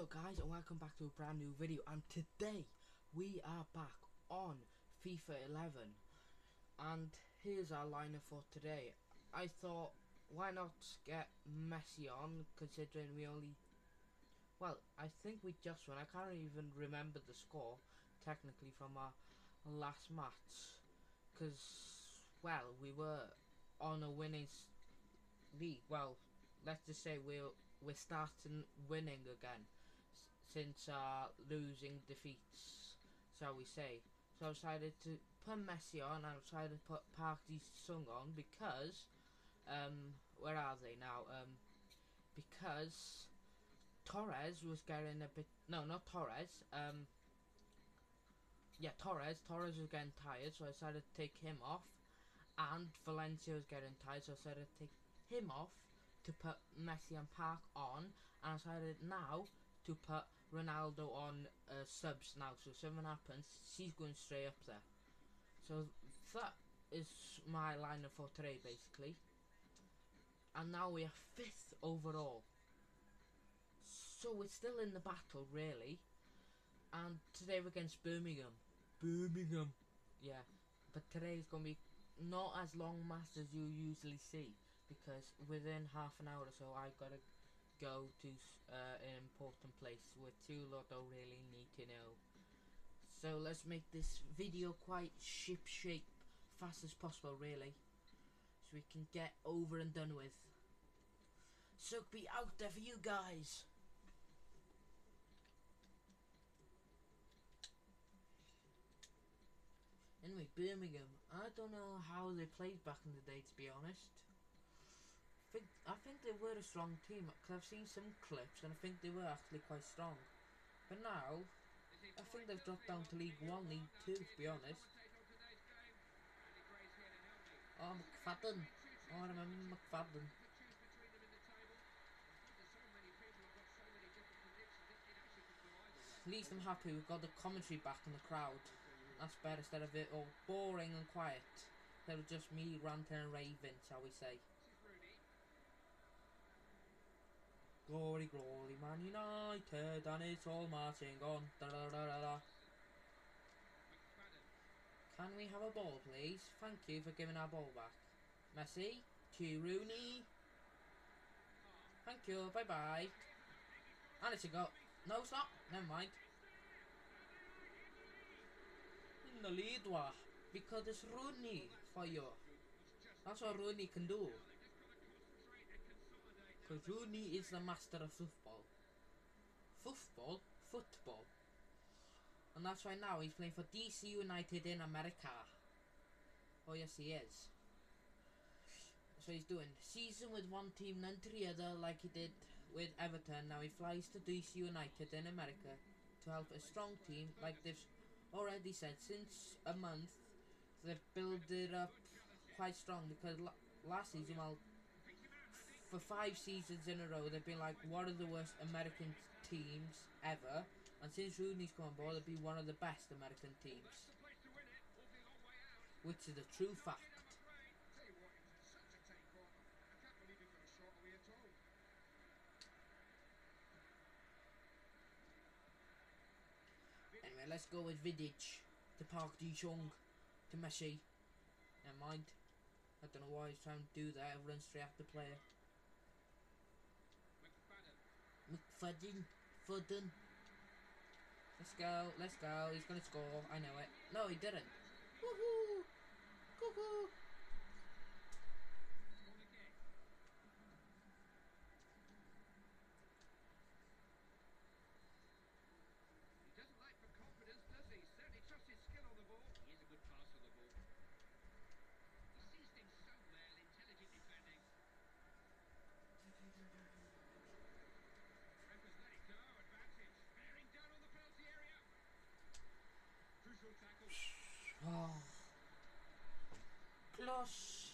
Hello guys and welcome back to a brand new video, and today we are back on FIFA 11 and here's our lineup for today. I thought, why not get Messi on, considering we only, well, I think we just won. I can't even remember the score technically from our last match because, well, we were on a winning league. Well, let's just say we're starting winning again since losing defeats, shall we say. So I decided to put Messi on, and I decided to put Park Ji-sung on because where are they now? Because Torres was getting a bit, no, not Torres, yeah, Torres was getting tired, so I decided to take him off, and Valencia was getting tired, so I decided to take him off to put Messi and Park on, and I decided now to put Ronaldo on subs now, so if something happens, she's going straight up there. So that is my lineup for today basically, and now we are 5th overall, so we're still in the battle really, and today we're against Birmingham, yeah, but today is going to be not as long match as you usually see, because within half an hour or so I gotta go to an important place which you lot don't really need to know. So let's make this video quite ship shape fast as possible really, so we can get over and done with. So be out there for you guys. Anyway, Birmingham, I don't know how they played back in the day, to be honest. I think they were a strong team, because I've seen some clips and I think they were actually quite strong. But now, I think they've dropped down to League 1, League 2, to be honest. Oh, McFadden. Oh, I remember McFadden. At least I'm happy we've got the commentary back in the crowd. That's better, instead of it all boring and quiet. Instead of just me ranting and raving, shall we say. Glory, glory, Man United, and it's all marching on. Da da da da da. Can we have a ball, please? Thank you for giving our ball back. Messi, to Rooney. Thank you, bye bye. And it's a go. No, it's not. Never mind. In the lead, what? Because it's Rooney for you. That's what Rooney can do. Because Rooney is the master of football. Football. And that's why now he's playing for DC United in America. Oh yes, he is. So he's doing season with one team, then three other, like he did with Everton. Now he flies to DC United in America to help a strong team, like they've already said since a month. They've built it up quite strong, because last season, well, for 5 seasons in a row, they've been like one of the worst American teams ever, and since Rooney's come on board, they've been one of the best American teams, which is a true fact. Anyway, let's go with Vidic to Park Ji-sung to Messi. Never mind. I don't know why he's trying to do that. I'll run straight at the player. McFadden. Let's go. He's gonna score. I know it. No, he didn't. Woohoo! Cuckoo! Oh, close.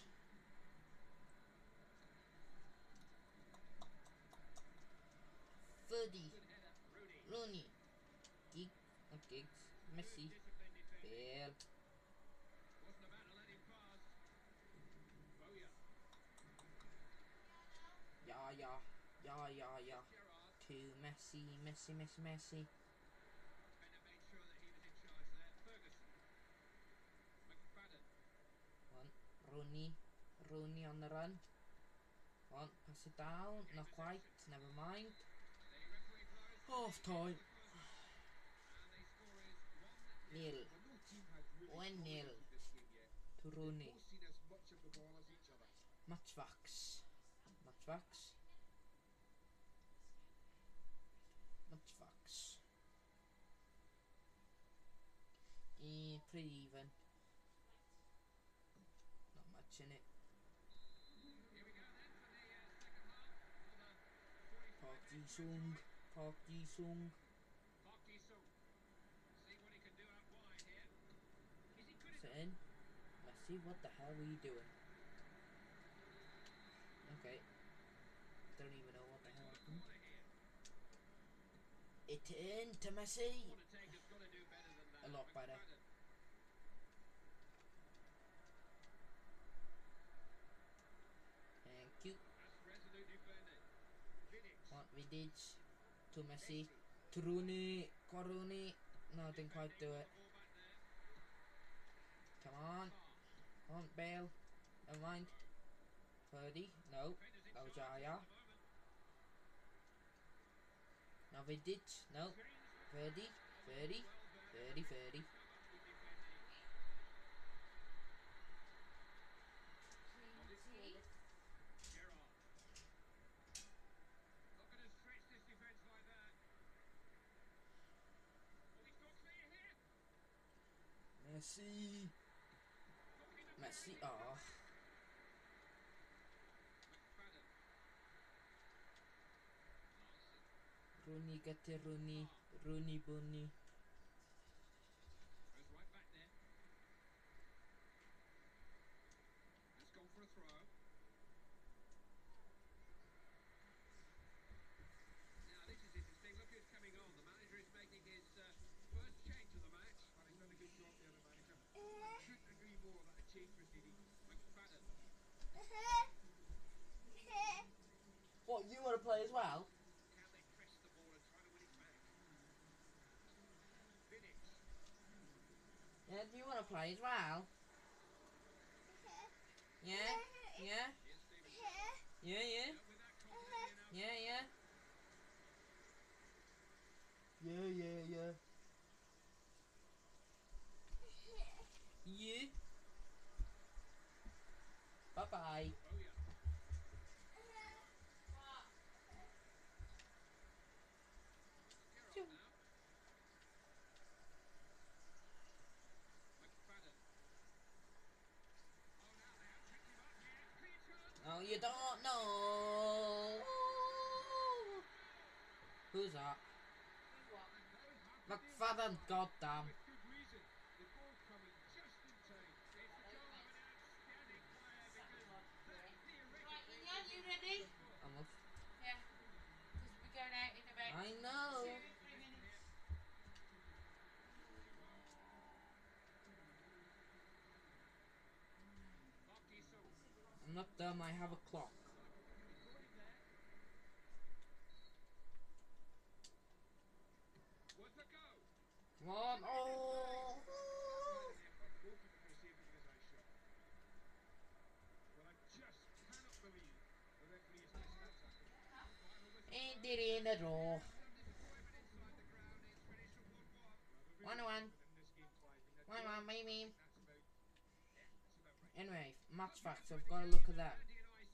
Ferdy, Rooney, Giggs, Messi, Bale. Yeah. to Messi, Messi. One, Rooney on the run. One, pass it down, not quite, never mind. Half time. Nil. 1-0 to Rooney. Matchbox. Pretty even. Not much in it. Park Ji-sung. Sit in. Messi, what the hell were you doing? Okay. Don't even know what the hell happened. It in to Messi. A lot better. Thank you. What we did to Messi. To Rooney. No, didn't quite do it. Come on. Come on, Bale. Never mind. 30. No. That was Jaya. Now Vidic. No. 30. Messi. Oh. Rooney, get to Rooney Bunny. What, you want to play as well? Yeah, do you want to play as well? Yeah? Yeah? Yeah? Yeah. Yeah. Bye-bye. No, you don't know. Who's that? McFadden, goddamn. You ready? Almost. Yeah. Because we're going out in about I know. 2-3 minutes. I'm not dumb, I have a clock. Come on, oh! Ain't it in the draw? 1-1. 1-1, maybe. Anyway, match facts, I've got to look at that.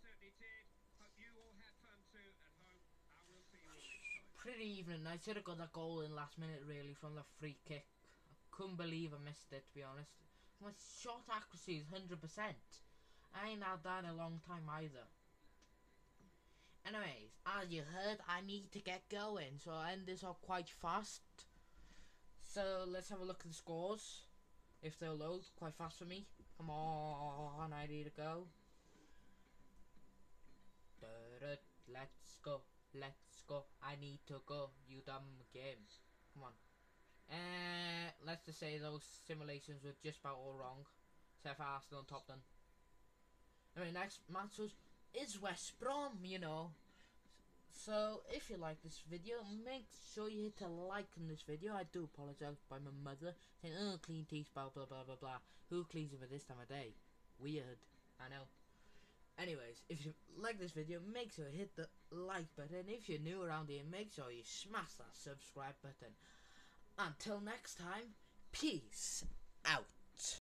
Pretty even. I should have got that goal in last minute really from the free kick. I couldn't believe I missed it, to be honest. My shot accuracy is 100%. I ain't had that in a long time either. Anyways, as you heard, I need to get going, so I'll end this up quite fast. So let's have a look at the scores. If they'll load quite fast for me. Come on, I need to go. Let's go. I need to go. You dumb game. Come on. Let's just say those simulations were just about all wrong. Except for Arsenal and Tottenham. Anyway, next match is West Brom, you know. So if you like this video, make sure you hit a like on this video. I do apologise by my mother saying, oh, clean teeth, blah blah blah blah blah. Who cleans them at this time of day? Weird, I know. Anyways, if you like this video, make sure you hit the like button. If you're new around here, make sure you smash that subscribe button. Until next time, peace out.